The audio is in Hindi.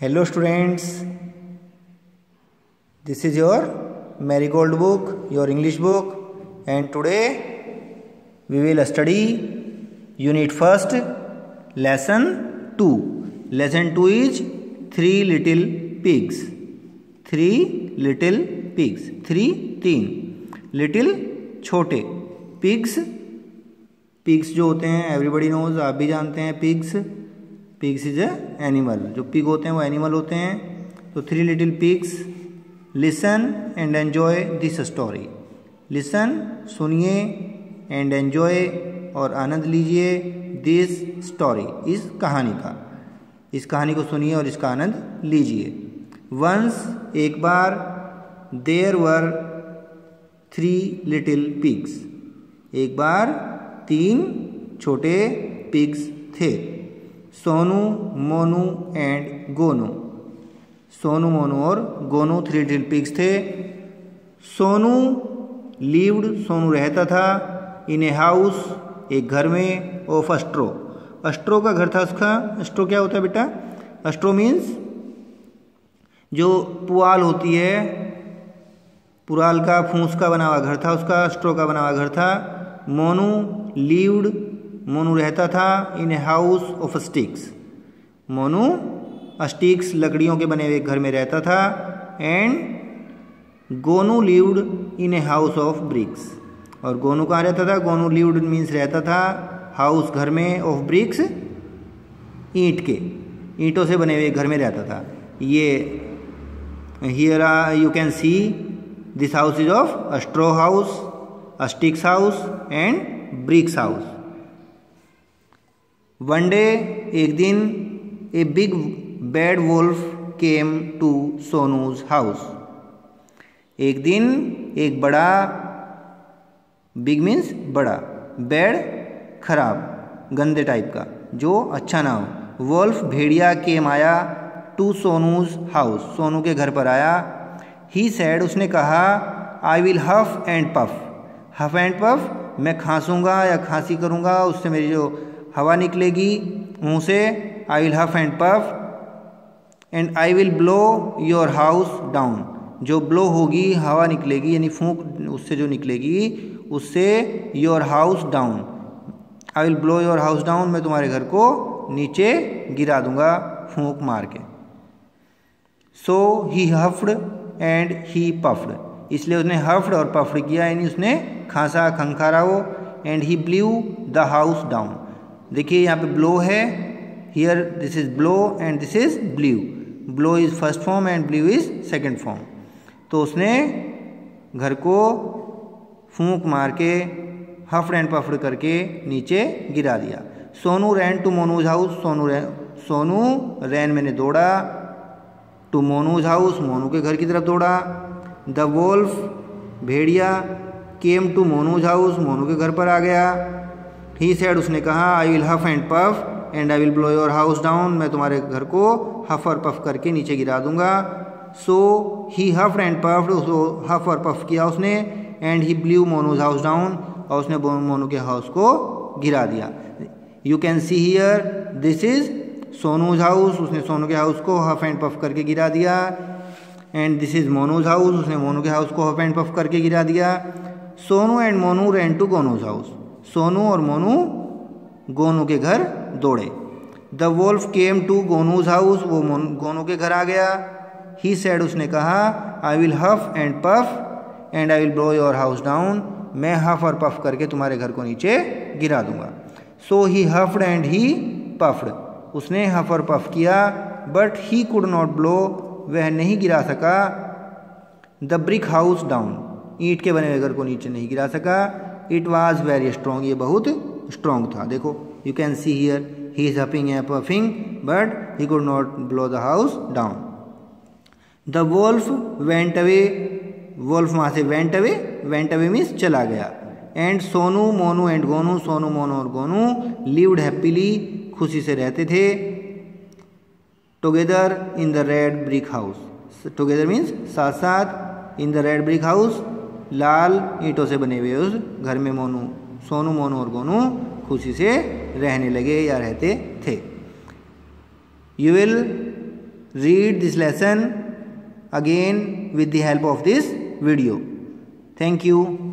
Hello students, this is your marigold book, your English book, and today we will study unit first, lesson 2. Lesson 2 is three little pigs. Three little pigs. तीन little छोटे pigs. पिग्स जो होते हैं एवरीबडी नोज, आप भी जानते हैं पिग्स इज ए एनिमल. जो पिग होते हैं वो एनिमल होते हैं. तो three little pigs. Listen and enjoy this story. Listen सुनिए, एंड एन्जॉय और आनंद लीजिए दिस स्टोरी, इस कहानी का. इस कहानी को सुनिए और इसका आनंद लीजिए. वंस एक बार, there were three little pigs. एक बार तीन छोटे पिग्स थे. सोनू, मोनू एंड गोनू. सोनू, मोनू और गोनू थ्री लिटिल पिग्स थे. सोनू लिव्ड, सोनू रहता था. इन ए हाउस, एक घर में. ऑफ अस्ट्रो, अस्ट्रो का घर था उसका. अस्ट्रो क्या होता है बेटा? अस्ट्रो मीन्स जो पुआल होती है, पुराल का फूस का बना हुआ घर था उसका. अस्ट्रो का बना हुआ घर था. मोनू लिव्ड, मोनू रहता था. In a house of sticks. Monu sticks लकड़ियों के बने हुए घर में रहता था. And Gonu lived in a house of bricks. और गोनू कहाँ रहता था? गोनू लिव्ड मीन्स रहता था हाउस घर में, ऑफ ब्रिक्स ईंट के, ईंटों से बने हुए घर में रहता था. ये here you can see this house is of a straw house, a sticks house and bricks house. One day, एक दिन, a big bad wolf came to Sonu's house. एक दिन एक बड़ा, बिग मीन्स बड़ा, बैड खराब, गंदे टाइप का, जो अच्छा ना हो. वुल्फ भेड़िया केम आया टू सोनूज हाउस, सोनू के घर पर आया. ही सैड, उसने कहा, I will huff and puff. Huff and puff, मैं खांसूंगा या खांसी करूंगा, उससे मेरी जो हवा निकलेगी मुंह से. I will huff and puff and I will blow your house down. जो ब्लो होगी, हवा निकलेगी, यानी फूंक उससे जो निकलेगी, उससे your house down. I will blow your house down, मैं तुम्हारे घर को नीचे गिरा दूंगा फूंक मार के. So he huffed and he puffed. इसलिए उसने हफ्ड और पफ्ड किया, यानी उसने खांसा, खंखारा हो. And he blew the house down. देखिए यहाँ पे ब्लो है, here this is blow and this is blew. Blow is first form and blew is second form. तो उसने घर को फूंक मार के, हफ्ड एंड पफ्ड करके नीचे गिरा दिया. Sonu ran to Monu's house. Sonu ran मैंने दौड़ा, टू मोनूज हाउस, मोनू के घर की तरफ दौड़ा. द वोल्फ भेड़िया came to Monu's house, Monu के घर पर आ गया. ही सेड, उसने कहा, I will huff and puff and I will blow your house down, मैं तुम्हारे घर को हफ और पफ करके नीचे गिरा दूंगा. So he huffed and puffed, उसको हफ और पफ किया उसने. And he blew Monu's house down, और उसने मोनू के हाउस को गिरा दिया. You can see here this is Sonu's house. उसने सोनू के हाउस को हफ एंड पफ करके गिरा दिया. And this is Monu's house. उसने मोनू के हाउस को हफ एंड पफ करके गिरा दिया. Sonu and Monu ran to Gonu's house. Sonu और मोनू गोनू के घर दौड़े. The wolf came to Gonu's house. वो गोनू के घर आ गया. ही सेड, उसने कहा, I will huff and puff and I will blow your house down, मैं हफ और पफ करके तुम्हारे घर को नीचे गिरा दूंगा. So he huffed and he puffed. उसने हफ और पफ किया, but he could not blow, वह नहीं गिरा सका. The brick house down. ईंट के बने हुए घर को नीचे नहीं गिरा सका. It was very strong. ये बहुत स्ट्रॉन्ग था. देखो, you can see here he is huffing and puffing, but he could not blow the house down. The wolf went away. Wolf वहाँ से वेंट अवे. वेंट अवे मीन्स चला गया. And Sonu, Monu and Gonu. सोनू, मोनू और गोनू लिव्ड हैप्पीली, खुशी से रहते थे. Together in the red brick house. Together means साथ साथ. इन द रेड ब्रिक हाउस, लाल ईंटों से बने हुए उस घर में सोनू, मोनू और गोनू खुशी से रहने लगे या रहते थे. You will read this lesson again with the help of this video. Thank you.